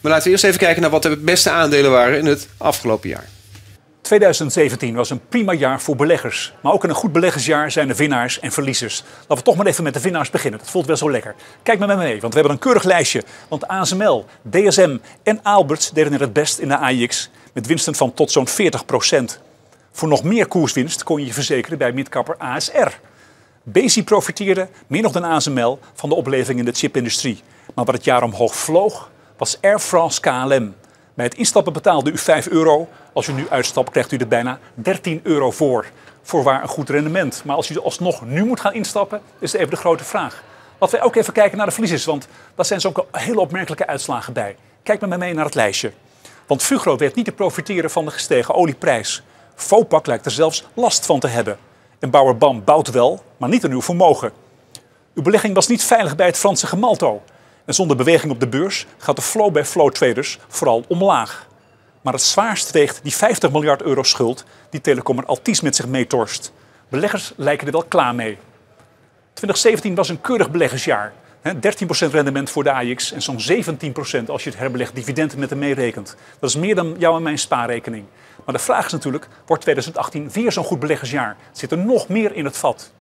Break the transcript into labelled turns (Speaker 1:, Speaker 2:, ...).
Speaker 1: Maar laten we eerst even kijken naar wat de beste aandelen waren in het afgelopen jaar.
Speaker 2: 2017 was een prima jaar voor beleggers. Maar ook in een goed beleggersjaar zijn er winnaars en verliezers. Laten we toch maar even met de winnaars beginnen. Dat voelt wel zo lekker. Kijk met me mee, want we hebben een keurig lijstje. Want ASML, DSM en Aalberts deden er het best in de AIX. Met winsten van tot zo'n 40%. Voor nog meer koerswinst kon je je verzekeren bij midkapper ASR. Besi profiteerde, meer nog dan ASML, van de opleving in de chipindustrie. Maar wat het jaar omhoog vloog, was Air France KLM. Bij het instappen betaalde u €5. Als u nu uitstapt, krijgt u er bijna €13 voor. Voorwaar een goed rendement. Maar als u alsnog nu moet gaan instappen, is het even de grote vraag. Laten we ook even kijken naar de verliezers, want daar zijn zulke hele opmerkelijke uitslagen bij. Kijk met me mee naar het lijstje. Want Fugro weet niet te profiteren van de gestegen olieprijs. Vopak lijkt er zelfs last van te hebben. En Bauer BAM bouwt wel, maar niet aan uw vermogen. Uw belegging was niet veilig bij het Franse Gemalto. En zonder beweging op de beurs gaat de flow bij flow traders vooral omlaag. Maar het zwaarst weegt die €50 miljard schuld die Telecom Altice met zich meetorst. Beleggers lijken er wel klaar mee. 2017 was een keurig beleggersjaar. 13% rendement voor de AIX en zo'n 17% als je het herbelegd dividend met hem meerekent. Dat is meer dan jouw en mijn spaarrekening. Maar de vraag is natuurlijk, wordt 2018 weer zo'n goed beleggersjaar? Zit er nog meer in het vat?